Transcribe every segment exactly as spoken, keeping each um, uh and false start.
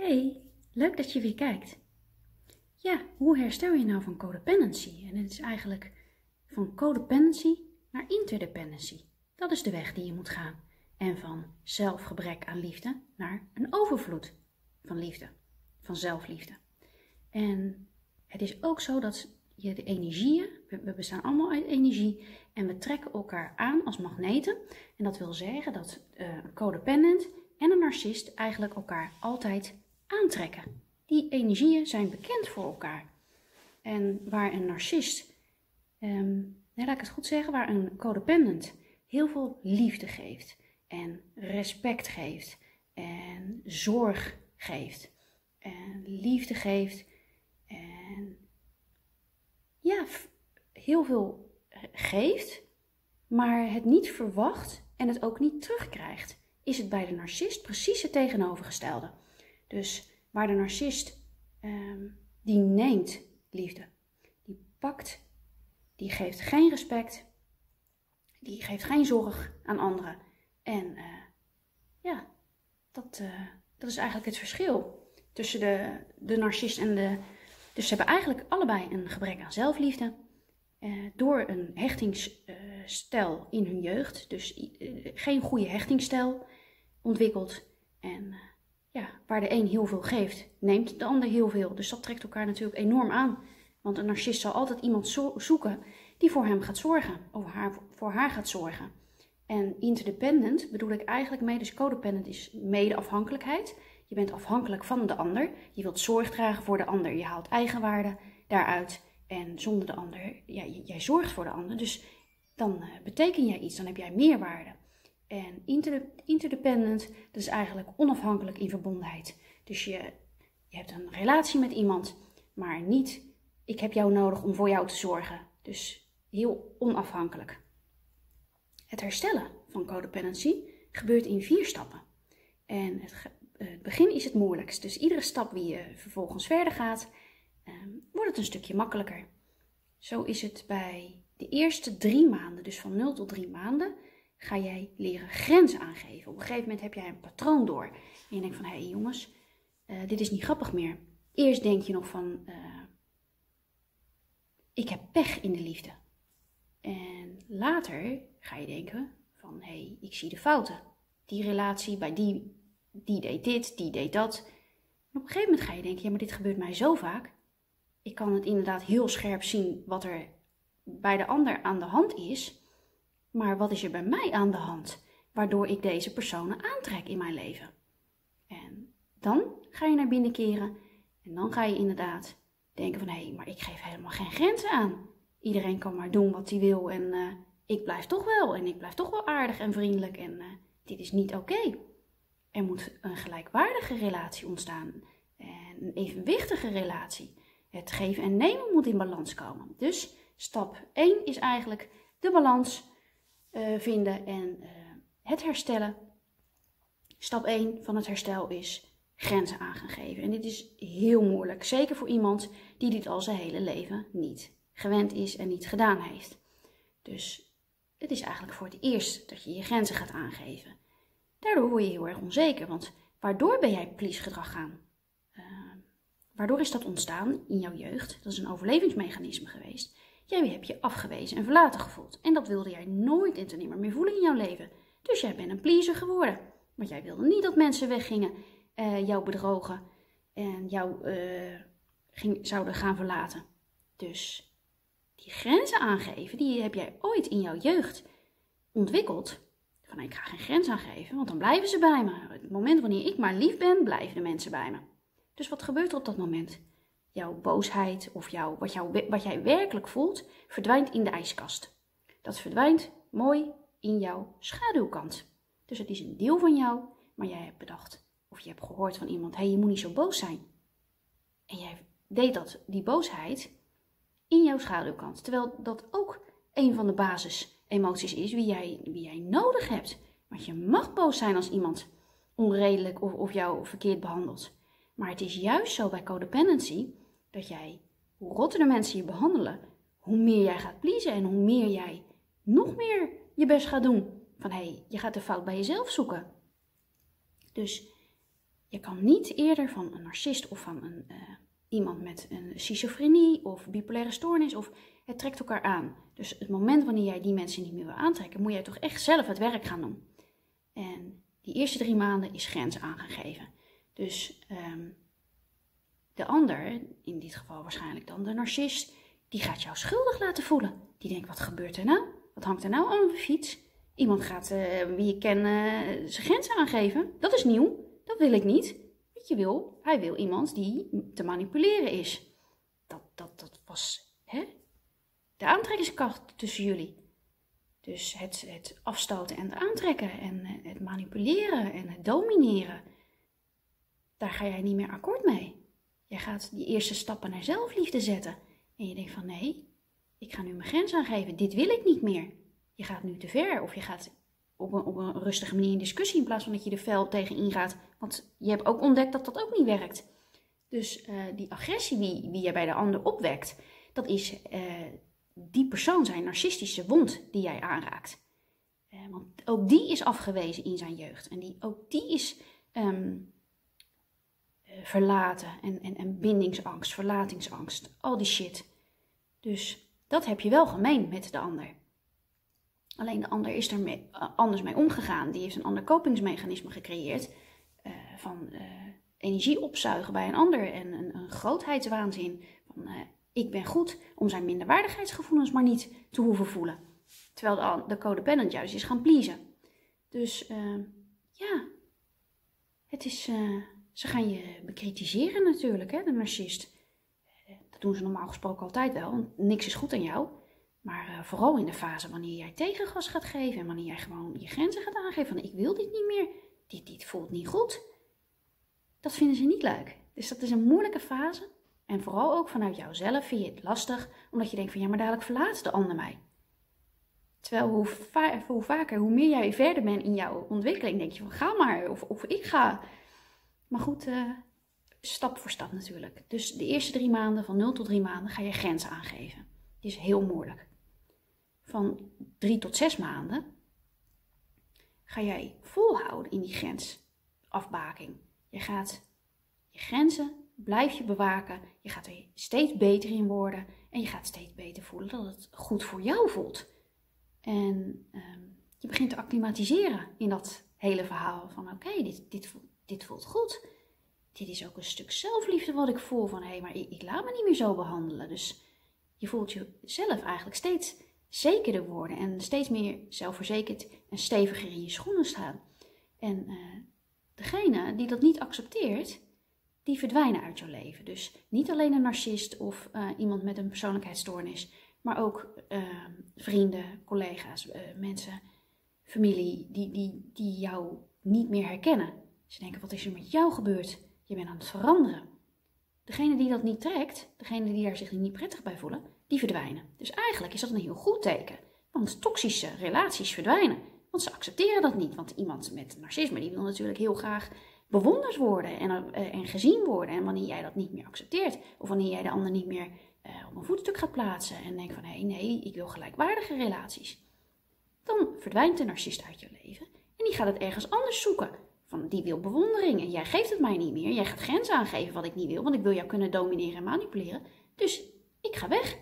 Hey, leuk dat je weer kijkt. Ja, hoe herstel je nou van codependency? En het is eigenlijk van codependency naar interdependency. Dat is de weg die je moet gaan. En van zelfgebrek aan liefde naar een overvloed van liefde, van zelfliefde. En het is ook zo dat je de energieën, we bestaan allemaal uit energie en we trekken elkaar aan als magneten. En dat wil zeggen dat uh, een codependent en een narcist eigenlijk elkaar altijd aantrekken. Die energieën zijn bekend voor elkaar. En waar een narcist, um, nee, laat ik het goed zeggen, waar een codependent heel veel liefde geeft en respect geeft en zorg geeft en liefde geeft en ja, heel veel geeft, maar het niet verwacht en het ook niet terugkrijgt, is het bij de narcist precies het tegenovergestelde. Dus waar de narcist, um, die neemt liefde, die pakt, die geeft geen respect, die geeft geen zorg aan anderen. En uh, ja, dat, uh, dat is eigenlijk het verschil tussen de, de narcist en de... Dus ze hebben eigenlijk allebei een gebrek aan zelfliefde. Uh, door een hechtingsstijl uh, in hun jeugd. Dus uh, geen goede hechtingsstijl ontwikkeld. En uh, ja, waar de een heel veel geeft, neemt de ander heel veel. Dus dat trekt elkaar natuurlijk enorm aan. Want een narcist zal altijd iemand zo zoeken die voor hem gaat zorgen. Of haar, voor haar gaat zorgen. En interdependent bedoel ik eigenlijk mee. Dus codependent is mede-afhankelijkheid. Je bent afhankelijk van de ander. Je wilt zorg dragen voor de ander. Je haalt eigenwaarde daaruit. En zonder de ander, ja, jij zorgt voor de ander. Dus dan uh, beteken jij iets. Dan heb jij meerwaarde. En inter, interdependent, dat is eigenlijk onafhankelijk in verbondenheid. Dus je, je hebt een relatie met iemand, maar niet, ik heb jou nodig om voor jou te zorgen. Dus heel onafhankelijk. Het herstellen van codependency gebeurt in vier stappen. En het, het begin is het moeilijkst. Dus iedere stap wie je vervolgens verder gaat, um, wordt het een stukje makkelijker. Zo is het bij de eerste drie maanden, dus van nul tot drie maanden, ga jij leren grenzen aangeven. Op een gegeven moment heb jij een patroon door. En je denkt van, hé hey jongens, uh, dit is niet grappig meer. Eerst denk je nog van, uh, ik heb pech in de liefde. En later ga je denken van, hé, hey, ik zie de fouten. Die relatie, bij die, die deed dit, die deed dat. En op een gegeven moment ga je denken, ja, maar dit gebeurt mij zo vaak. Ik kan het inderdaad heel scherp zien wat er bij de ander aan de hand is. Maar wat is er bij mij aan de hand, waardoor ik deze personen aantrek in mijn leven? En dan ga je naar binnen keren en dan ga je inderdaad denken van, hé, hey, maar ik geef helemaal geen grenzen aan. Iedereen kan maar doen wat hij wil en uh, ik blijf toch wel en ik blijf toch wel aardig en vriendelijk en uh, dit is niet oké. Okay. Er moet een gelijkwaardige relatie ontstaan en een evenwichtige relatie. Het geven en nemen moet in balans komen. Dus stap één is eigenlijk de balans Uh, vinden en uh, het herstellen. Stap één van het herstel is grenzen aan gaan geven. En dit is heel moeilijk. Zeker voor iemand die dit al zijn hele leven niet gewend is en niet gedaan heeft. Dus het is eigenlijk voor het eerst dat je je grenzen gaat aangeven. Daardoor word je heel erg onzeker. Want waardoor ben jij please gedrag gaan? Uh, waardoor is dat ontstaan in jouw jeugd? Dat is een overlevingsmechanisme geweest. Jij hebt je afgewezen en verlaten gevoeld. En dat wilde jij nooit en te nimmer meer voelen in jouw leven. Dus jij bent een pleaser geworden. Want jij wilde niet dat mensen weggingen, uh, jou bedrogen en jou uh, ging, zouden gaan verlaten. Dus die grenzen aangeven, die heb jij ooit in jouw jeugd ontwikkeld. Van ik ga geen grens aangeven, want dan blijven ze bij me. Op het moment wanneer ik maar lief ben, blijven de mensen bij me. Dus wat gebeurt er op dat moment? Jouw boosheid of jouw, wat, jou, wat jij werkelijk voelt, verdwijnt in de ijskast. Dat verdwijnt mooi in jouw schaduwkant. Dus het is een deel van jou, maar jij hebt bedacht of je hebt gehoord van iemand, hé, hey, je moet niet zo boos zijn. En jij deed dat, die boosheid, in jouw schaduwkant. Terwijl dat ook een van de basisemoties is wie jij, wie jij nodig hebt. Want je mag boos zijn als iemand onredelijk of, of jou verkeerd behandelt. Maar het is juist zo bij codependency dat jij, hoe rotter de mensen je behandelen, hoe meer jij gaat pleasen en hoe meer jij nog meer je best gaat doen. Van hé, hey, je gaat de fout bij jezelf zoeken. Dus Je kan niet eerder van een narcist of van een, uh, iemand met een schizofrenie of bipolaire stoornis, of het trekt elkaar aan. Dus het moment wanneer jij die mensen niet meer wil aantrekken, moet jij toch echt zelf het werk gaan doen. En die eerste drie maanden is grens aangegeven. Dus um, de ander, in dit geval waarschijnlijk dan de narcist, die gaat jou schuldig laten voelen. Die denkt, wat gebeurt er nou? Wat hangt er nou aan mijn fiets? Iemand gaat, uh, wie ik ken, uh, zijn grenzen aangeven. Dat is nieuw. Dat wil ik niet. Wat je wil, hij wil iemand die te manipuleren is. Dat, dat, dat was hè? de aantrekkingskracht tussen jullie. Dus het, het afstoten en het aantrekken en het manipuleren en het domineren. Daar ga jij niet meer akkoord mee. Jij gaat die eerste stappen naar zelfliefde zetten. En je denkt van nee, ik ga nu mijn grens aangeven. Dit wil ik niet meer. Je gaat nu te ver of je gaat op een, op een rustige manier in discussie in plaats van dat je er fel tegen ingaat. Want je hebt ook ontdekt dat dat ook niet werkt. Dus uh, die agressie die, die je bij de ander opwekt, dat is uh, die persoon zijn narcistische wond die jij aanraakt. Uh, want ook die is afgewezen in zijn jeugd. En die, ook die is um, uh, verlaten en, en, en bindingsangst, verlatingsangst, al die shit. Dus dat heb je wel gemeen met de ander. Alleen de ander is er mee, uh, anders mee omgegaan. Die heeft een ander kopingsmechanisme gecreëerd uh, van uh, energie opzuigen bij een ander en een, een grootheidswaanzin. Van, uh, ik ben goed om zijn minderwaardigheidsgevoelens maar niet te hoeven voelen. Terwijl de, de codependent juist is gaan pleasen. Dus uh, ja, het is, uh, ze gaan je bekritiseren natuurlijk, hè, de narcist. Uh, dat doen ze normaal gesproken altijd wel, want niks is goed aan jou. Maar uh, vooral in de fase wanneer jij tegengas gaat geven en wanneer jij gewoon je grenzen gaat aangeven van ik wil dit niet meer, dit, dit voelt niet goed. Dat vinden ze niet leuk. Dus dat is een moeilijke fase. En vooral ook vanuit jouzelf vind je het lastig, omdat je denkt van ja, maar dadelijk verlaat de ander mij. Terwijl hoe, va hoe vaker, hoe meer jij verder bent in jouw ontwikkeling, denk je van ga maar, of, of ik ga. Maar goed, uh, stap voor stap natuurlijk. Dus de eerste drie maanden, van nul tot drie maanden, ga je grenzen aangeven. Die is heel moeilijk. Van drie tot zes maanden ga jij volhouden in die grensafbaking. Je gaat je grenzen, blijf je bewaken. Je gaat er steeds beter in worden. En je gaat steeds beter voelen dat het goed voor jou voelt. En um, je begint te acclimatiseren in dat hele verhaal. Van oké, okay, dit, dit, dit voelt goed. Dit is ook een stuk zelfliefde wat ik voel. Van hé, hey, maar ik, ik laat me niet meer zo behandelen. Dus je voelt jezelf eigenlijk steeds zekerder worden. En steeds meer zelfverzekerd en steviger in je schoenen staan. En uh, degene die dat niet accepteert, die verdwijnen uit jouw leven. Dus niet alleen een narcist of uh, iemand met een persoonlijkheidsstoornis, maar ook uh, vrienden, collega's, uh, mensen, familie, die, die, die jou niet meer herkennen. Ze denken, wat is er met jou gebeurd? Je bent aan het veranderen. Degene die dat niet trekt, degene die daar zich niet prettig bij voelen, die verdwijnen. Dus eigenlijk is dat een heel goed teken. Want toxische relaties verdwijnen. Want ze accepteren dat niet. Want iemand met narcisme die wil natuurlijk heel graag bewonderd worden en, uh, en gezien worden. En wanneer jij dat niet meer accepteert, of wanneer jij de ander niet meer uh, op een voetstuk gaat plaatsen en denkt van hé, hey, nee, ik wil gelijkwaardige relaties. Dan verdwijnt de narcist uit je leven en die gaat het ergens anders zoeken. Van die wil bewondering en jij geeft het mij niet meer. Jij gaat grenzen aangeven wat ik niet wil, want ik wil jou kunnen domineren en manipuleren. Dus ik ga weg.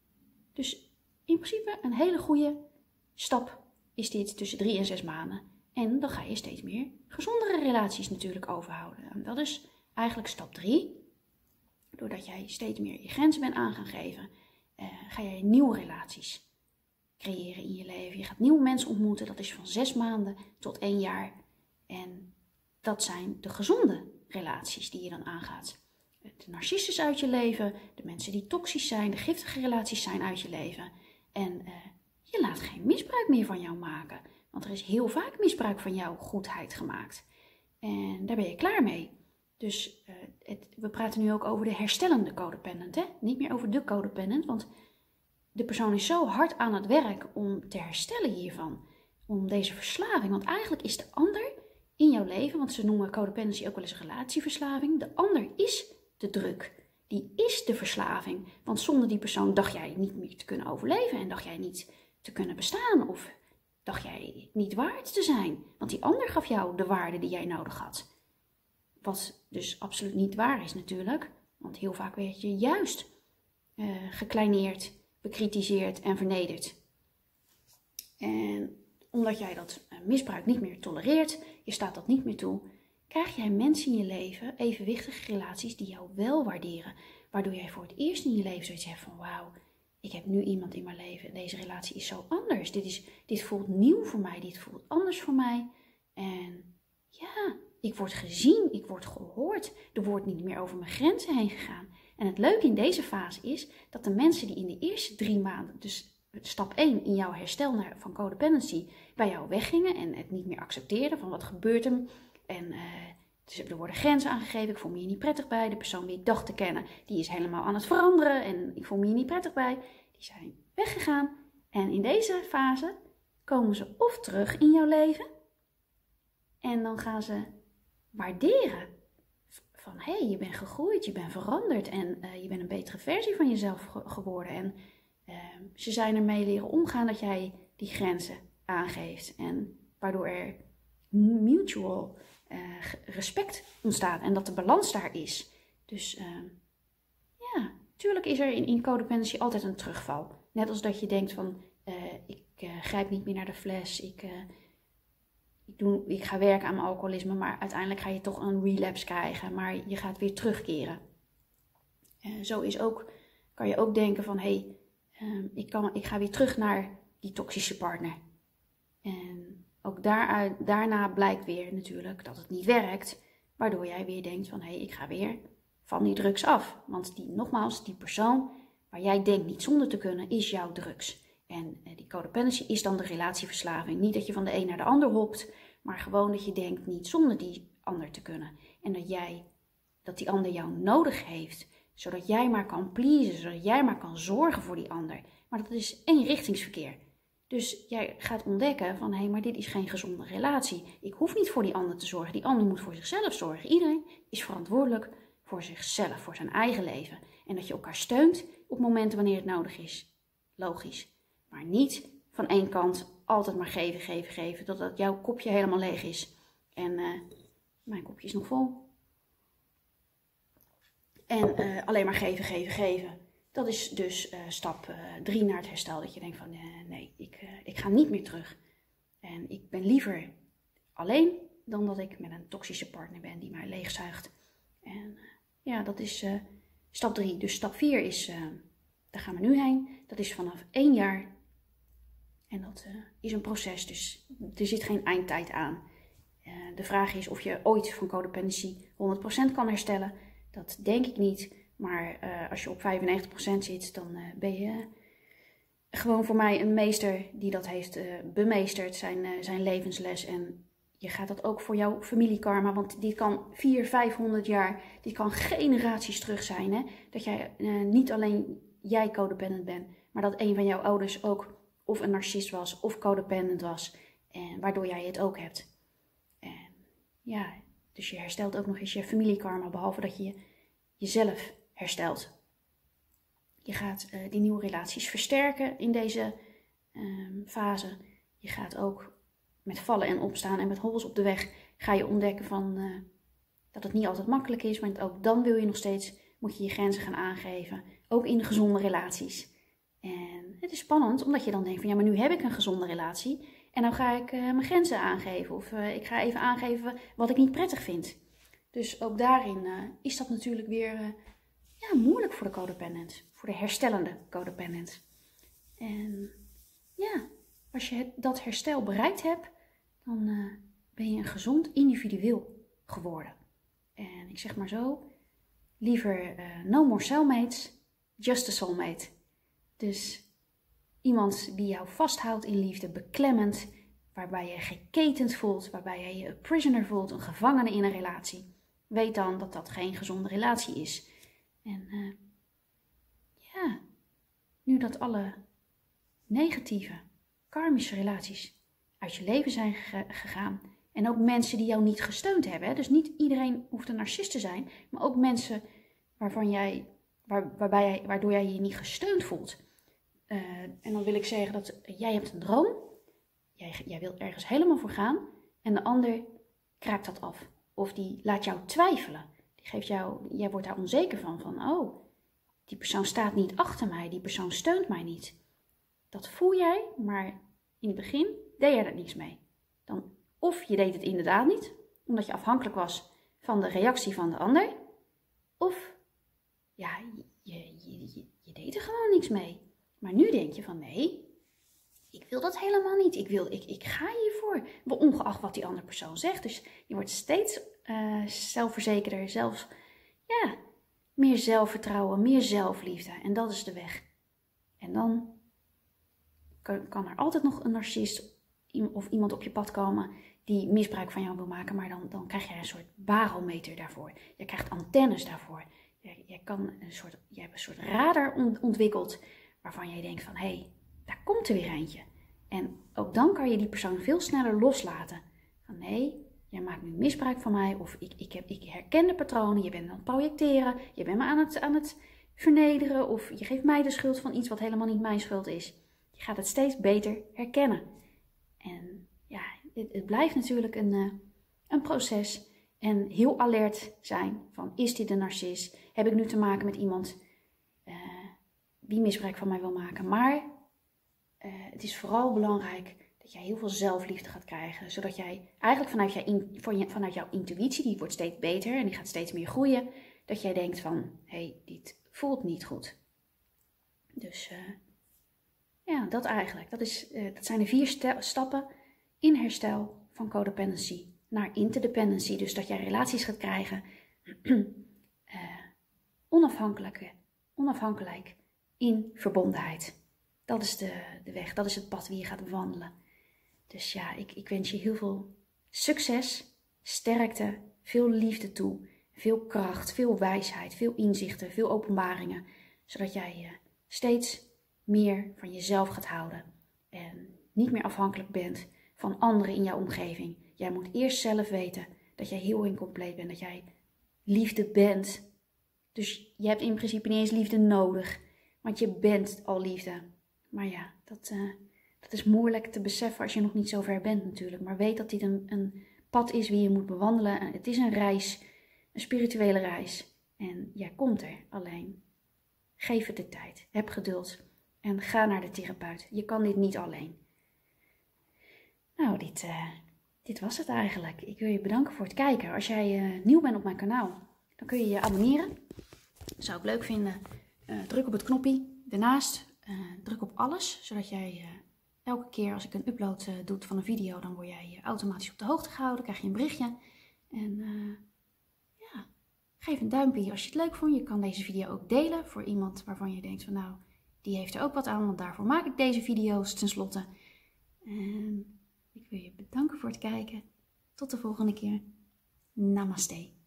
Dus in principe een hele goede stap is dit tussen drie en zes maanden. En dan ga je steeds meer gezondere relaties natuurlijk overhouden. En dat is eigenlijk stap drie. Doordat jij steeds meer je grenzen bent aan gaan geven, uh, ga jij nieuwe relaties creëren in je leven. Je gaat nieuwe mensen ontmoeten. Dat is van zes maanden tot één jaar. En dat zijn de gezonde relaties die je dan aangaat. De narcissus uit je leven, de mensen die toxisch zijn, de giftige relaties zijn uit je leven. En uh, je laat geen misbruik meer van jou maken. Want er is heel vaak misbruik van jouw goedheid gemaakt. En daar ben je klaar mee. Dus uh, het, we praten nu ook over de herstellende codependent. Hè? Niet meer over de codependent. Want de persoon is zo hard aan het werk om te herstellen hiervan. Om deze verslaving. Want eigenlijk is de ander in jouw leven. Want ze noemen codependency ook wel eens relatieverslaving. De ander is de druk. Die is de verslaving. Want zonder die persoon dacht jij niet meer te kunnen overleven. En dacht jij niet te kunnen bestaan. Of dacht jij niet waard te zijn. Want die ander gaf jou de waarde die jij nodig had. Wat dus absoluut niet waar is natuurlijk. Want heel vaak werd je juist uh, gekleineerd, bekritiseerd en vernederd. En omdat jij dat misbruik niet meer tolereert, je staat dat niet meer toe, krijg jij mensen in je leven, evenwichtige relaties, die jou wel waarderen. Waardoor jij voor het eerst in je leven zoiets hebt van wauw, ik heb nu iemand in mijn leven en deze relatie is zo anders. Dit, is, dit voelt nieuw voor mij, dit voelt anders voor mij. En ja, ik word gezien, ik word gehoord. Er wordt niet meer over mijn grenzen heen gegaan. En het leuke in deze fase is dat de mensen die in de eerste drie maanden, dus stap één in jouw herstel naar, van codependency, bij jou weggingen en het niet meer accepteerden van wat gebeurt er. En uh, dus er worden grenzen aangegeven, ik voel me hier niet prettig bij. De persoon die ik dacht te kennen, die is helemaal aan het veranderen en ik voel me hier niet prettig bij. Die zijn weggegaan. En in deze fase komen ze of terug in jouw leven en dan gaan ze waarderen. Van hé, hey, je bent gegroeid, je bent veranderd en uh, je bent een betere versie van jezelf ge- geworden. En uh, ze zijn ermee leren omgaan dat jij die grenzen aangeeft. En waardoor er mutual uh, respect ontstaat en dat de balans daar is. Dus uh, ja, natuurlijk is er in, in codependency altijd een terugval. Net als dat je denkt van uh, ik uh, grijp niet meer naar de fles, ik... Uh, Ik, doe, ik ga werken aan mijn alcoholisme, maar uiteindelijk ga je toch een relapse krijgen. Maar je gaat weer terugkeren. Uh, zo is ook, kan je ook denken van, hé, hey, uh, ik, kan, ik ga weer terug naar die toxische partner. En ook daaruit, daarna blijkt weer natuurlijk dat het niet werkt. Waardoor jij weer denkt van, hé, hey, ik ga weer van die drugs af. Want die, nogmaals, die persoon waar jij denkt niet zonder te kunnen, is jouw drugs. En die codependency is dan de relatieverslaving. Niet dat je van de een naar de ander hopt, maar gewoon dat je denkt niet zonder die ander te kunnen. En dat, jij, dat die ander jou nodig heeft, zodat jij maar kan pleasen, zodat jij maar kan zorgen voor die ander. Maar dat is eenrichtingsverkeer. Dus jij gaat ontdekken van, hé, hey, maar dit is geen gezonde relatie. Ik hoef niet voor die ander te zorgen, die ander moet voor zichzelf zorgen. Iedereen is verantwoordelijk voor zichzelf, voor zijn eigen leven. En dat je elkaar steunt op momenten wanneer het nodig is. Logisch. Maar niet van één kant altijd maar geven, geven, geven. Totdat jouw kopje helemaal leeg is. En uh, mijn kopje is nog vol. En uh, alleen maar geven, geven, geven. Dat is dus uh, stap drie uh, naar het herstel. Dat je denkt van uh, nee, ik, uh, ik ga niet meer terug. En ik ben liever alleen dan dat ik met een toxische partner ben die mij leegzuigt. En uh, ja, dat is uh, stap drie. Dus stap vier is, uh, daar gaan we nu heen. Dat is vanaf één jaar. En dat uh, is een proces, dus er zit geen eindtijd aan. Uh, de vraag is of je ooit van codependency honderd procent kan herstellen. Dat denk ik niet. Maar uh, als je op vijfennegentig procent zit, dan uh, ben je uh, gewoon voor mij een meester die dat heeft uh, bemeesterd, zijn, uh, zijn levensles. En je gaat dat ook voor jouw familiekarma, want dit kan vierhonderd, vijfhonderd jaar, dit kan generaties terug zijn. Hè? Dat jij uh, niet alleen jij codependent bent, maar dat een van jouw ouders ook of een narcist was, of codependent was. En waardoor jij het ook hebt. En ja, dus je herstelt ook nog eens je familiekarma, behalve dat je jezelf herstelt. Je gaat uh, die nieuwe relaties versterken in deze uh, fase. Je gaat ook met vallen en opstaan en met hobbels op de weg ga je ontdekken van, uh, dat het niet altijd makkelijk is. Maar ook dan wil je nog steeds, moet je je grenzen gaan aangeven. Ook in gezonde relaties. En het is spannend, omdat je dan denkt van ja, maar nu heb ik een gezonde relatie. En dan ga ik uh, mijn grenzen aangeven. Of uh, ik ga even aangeven wat ik niet prettig vind. Dus ook daarin uh, is dat natuurlijk weer uh, ja, moeilijk voor de codependent. Voor de herstellende codependent. En ja, als je het, dat herstel bereikt hebt, dan uh, ben je een gezond individueel geworden. En ik zeg maar zo, liever uh, no more cellmates, just a soulmate. Dus iemand die jou vasthoudt in liefde, beklemmend, waarbij je geketend voelt, waarbij je je een prisoner voelt, een gevangene in een relatie. Weet dan dat dat geen gezonde relatie is. En uh, ja, nu dat alle negatieve, karmische relaties uit je leven zijn ge- gegaan. En ook mensen die jou niet gesteund hebben. Hè? Dus niet iedereen hoeft een narcist te zijn, maar ook mensen waarvan jij, waar, waarbij jij, waardoor jij je niet gesteund voelt. Uh, en dan wil ik zeggen dat jij hebt een droom, jij, jij wilt ergens helemaal voor gaan en de ander kraakt dat af. of die laat jou twijfelen. Die geeft jou, jij wordt daar onzeker van, van oh, die persoon staat niet achter mij, die persoon steunt mij niet. Dat voel jij, maar in het begin deed je er niks mee. Dan, of je deed het inderdaad niet, omdat je afhankelijk was van de reactie van de ander. Of ja, je, je, je, je deed er gewoon niks mee. Maar nu denk je van nee, ik wil dat helemaal niet. Ik, wil, ik, ik ga hiervoor, ongeacht wat die andere persoon zegt. Dus je wordt steeds uh, zelfverzekerder, zelfs, ja, meer zelfvertrouwen, meer zelfliefde. En dat is de weg. En dan kan, kan er altijd nog een narcist of iemand op je pad komen die misbruik van jou wil maken. Maar dan, dan krijg je een soort barometer daarvoor. Je krijgt antennes daarvoor. Je, je, kan een soort, je hebt een soort radar ontwikkeld waarvan je denkt van hé, hey, daar komt er weer eentje. En ook dan kan je die persoon veel sneller loslaten. Van nee, jij maakt nu misbruik van mij. Of ik, ik, heb, ik herken de patronen. Je bent aan het projecteren. Je bent me aan het, aan het vernederen. Of je geeft mij de schuld van iets wat helemaal niet mijn schuld is. Je gaat het steeds beter herkennen. En ja, het, het blijft natuurlijk een, uh, een proces. En heel alert zijn van is dit een narcist? Heb ik nu te maken met iemand uh, die misbruik van mij wil maken? Maar uh, het is vooral belangrijk dat jij heel veel zelfliefde gaat krijgen. Zodat jij eigenlijk vanuit, jij in, vanuit jouw intuïtie, die wordt steeds beter en die gaat steeds meer groeien. Dat jij denkt van, hé, hey, dit voelt niet goed. Dus uh, ja, dat eigenlijk. Dat, is, uh, dat zijn de vier st- stappen in herstel van codependency naar interdependency. Dus dat jij relaties gaat krijgen uh, onafhankelijk, onafhankelijk in verbondenheid. Dat is de, de weg, dat is het pad wie je gaat wandelen. Dus ja, ik, ik wens je heel veel succes, sterkte, veel liefde toe, veel kracht, veel wijsheid, veel inzichten, veel openbaringen. Zodat jij uh, steeds meer van jezelf gaat houden en niet meer afhankelijk bent van anderen in jouw omgeving. Jij moet eerst zelf weten dat jij heel incompleet bent, dat jij liefde bent. Dus je hebt in principe niet eens liefde nodig, want je bent al liefde. Maar ja, dat, uh, dat is moeilijk te beseffen als je nog niet zo ver bent natuurlijk. Maar weet dat dit een, een pad is wie je moet bewandelen. Het is een reis, een spirituele reis. En jij komt er alleen. Geef het de tijd, heb geduld en ga naar de therapeut. Je kan dit niet alleen. Nou, dit, uh, dit was het eigenlijk. Ik wil je bedanken voor het kijken. Als jij uh, nieuw bent op mijn kanaal, dan kun je je abonneren. Dat zou ik leuk vinden. Uh, druk op het knopje daarnaast. Uh, druk op alles, zodat jij uh, elke keer als ik een upload uh, doe van een video, dan word jij uh, automatisch op de hoogte gehouden. Krijg je een berichtje. En uh, ja, geef een duimpje als je het leuk vond. Je kan deze video ook delen voor iemand waarvan je denkt van nou, die heeft er ook wat aan, want daarvoor maak ik deze video's tenslotte. En ik wil je bedanken voor het kijken. Tot de volgende keer. Namaste.